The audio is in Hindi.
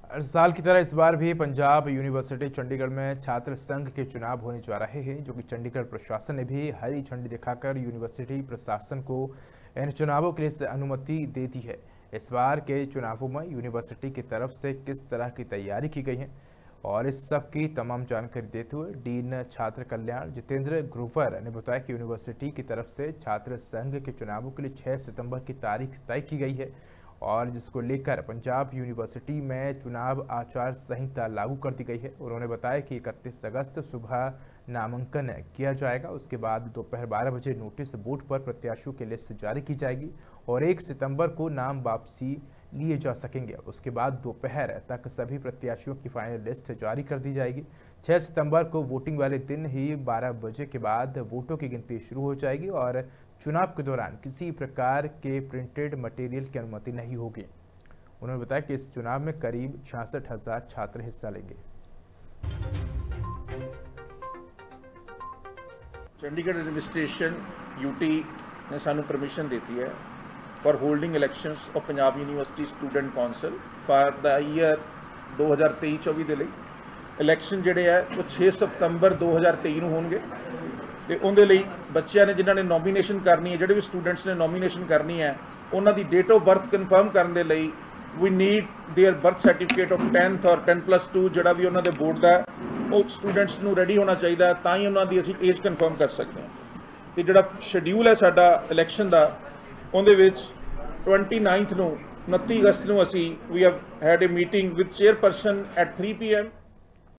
हर साल की तरह इस बार भी पंजाब यूनिवर्सिटी चंडीगढ़ में छात्र संघ के चुनाव होने जा रहे हैं, जो कि चंडीगढ़ प्रशासन ने भी हरी झंडी दिखाकर यूनिवर्सिटी प्रशासन को इन चुनावों के लिए अनुमति दे दी है। इस बार के चुनावों में यूनिवर्सिटी की तरफ से किस तरह की तैयारी की गई है और इस सब की तमाम जानकारी देते हुए डीन छात्र कल्याण जितेंद्र ग्रोवर ने बताया कि यूनिवर्सिटी की तरफ से छात्र संघ के चुनावों के लिए 6 सितंबर की तारीख तय की गई है और जिसको लेकर पंजाब यूनिवर्सिटी में चुनाव आचार संहिता लागू कर दी गई है। उन्होंने बताया कि 31 अगस्त सुबह नामांकन किया जाएगा, उसके बाद दोपहर 12 बजे नोटिस बोर्ड पर प्रत्याशियों की लिस्ट जारी की जाएगी और 1 सितंबर को नाम वापसी लिए जा सकेंगे। उसके बाद दोपहर तक सभी प्रत्याशियों की फाइनल लिस्ट जारी कर दी जाएगी। 6 सितंबर को वोटिंग वाले दिन ही 12 बजे के बाद वोटों की गिनती शुरू हो जाएगी और चुनाव के दौरान किसी प्रकार के प्रिंटेड मटेरियल की अनुमति नहीं होगी। उन्होंने बताया कि इस चुनाव में करीब 66,000 छात्र हिस्सा लेंगे। चंडीगढ़ एडमिनिस्ट्रेशन यूटी ने सानू परमिशन देती है for holding elections of Punjab university student council for the year 2023-24 ਦੇ ਲਈ इलैक्शन ਜਿਹੜੇ ਹੈ ਉਹ 6 ਸਤੰਬਰ 2023 ਨੂੰ ਹੋਣਗੇ ਤੇ ਉਹਦੇ ਲਈ ਬੱਚਿਆਂ ਨੇ ਜਿਨ੍ਹਾਂ ਨੇ ਨੋਮੀਨੇਸ਼ਨ ਕਰਨੀ ਹੈ, ਜਿਹੜੇ ਵੀ ਸਟੂਡੈਂਟਸ ਨੇ ਨੋਮੀਨੇਸ਼ਨ ਕਰਨੀ ਹੈ, ਉਹਨਾਂ ਦੀ ਡੇਟ ਆਫ ਬਰਥ ਕਨਫਰਮ ਕਰਨ ਦੇ ਲਈ ਵੀ need their birth certificate of 10th ਔਰ 10+2 ਜਿਹੜਾ ਵੀ ਉਹਨਾਂ ਦੇ ਬੋਰਡ ਦਾ ਉਹ ਸਟੂਡੈਂਟਸ ਨੂੰ ਰੈਡੀ ਹੋਣਾ ਚਾਹੀਦਾ, ਤਾਂ ਹੀ ਉਹਨਾਂ ਦੀ ਅਸੀਂ ਏਜ ਕਨਫਰਮ ਕਰ ਸਕਦੇ ਹਾਂ। ਤੇ ਜਿਹੜਾ ਸ਼ਡਿਊਲ ਹੈ ਸਾਡਾ ਇਲੈਕਸ਼ਨ ਦਾ, ਉਹਦੇ ਵਿੱਚ 29 ਨੂੰ 29 ਅਗਸਤ ਨੂੰ ਅਸੀਂ ਵੀ have had a meeting with chairperson at 3 PM